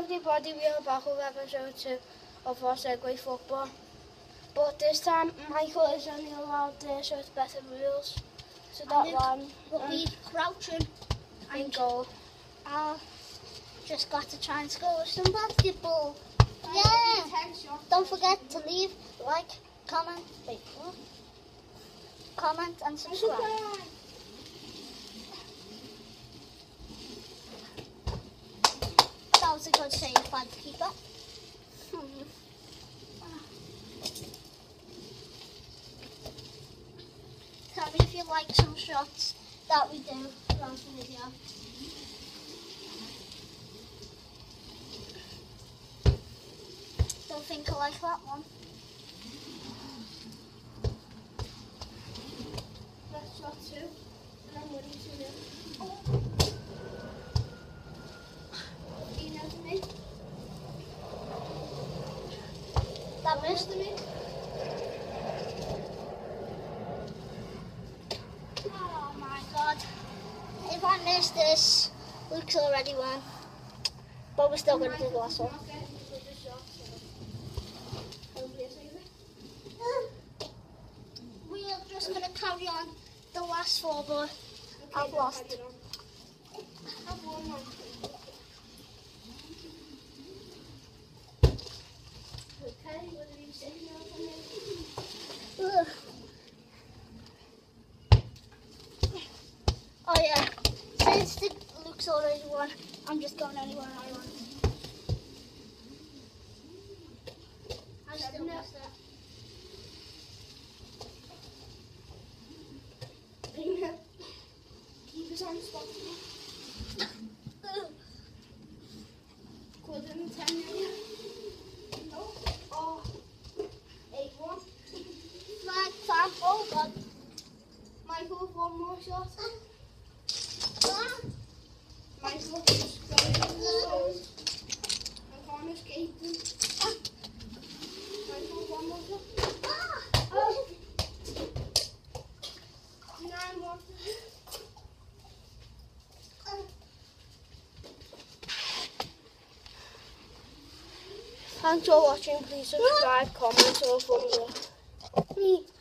everybody, we are back with episode 2 of our Segway football. But this time, Michael is only allowed there, so it's better rules. So that one will be crouching in goal. I'll just got to try and score some basketball. Yeah! Don't forget to leave, like, comment, comment and subscribe. That was a good save by the keeper. Tell me if you like some shots that we do throughout the video. Don't think I like that one. That's shot 2, and I'm winning 2-0. Oh. Me. That missed me. Oh my god. If I miss this, Luke's already won. But we're still going to do the last one. We are just going to carry on the last 4, but okay, I've lost. I've won one. Okay, what are you saying now for me? Oh yeah, since Luke's already won, I'm just going anywhere I want. I still missed that. Keep us on the spot. Quarter and 10 million. No. Oh. 8-1. Flag, fam. Oh god. Michael with one more shot. Michael just got it in the toes. I can't escape him. Michael with one more shot. Oh. 9-1. Thanks for watching. Please subscribe, comment, or follow me.